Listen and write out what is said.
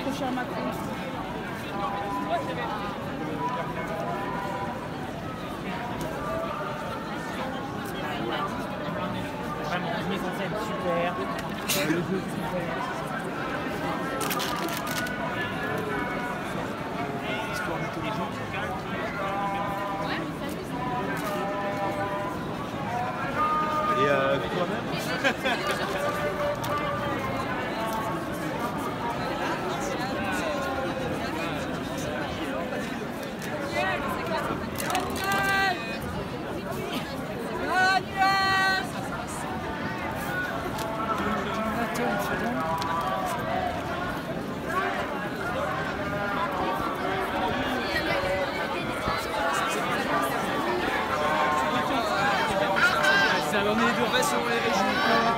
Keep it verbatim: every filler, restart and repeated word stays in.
accroché à Macron. Vraiment, mise en scène super. Euh, le jeu super. Histoire mythologique. Et euh, toi-même Ça en est de reste sur les régions.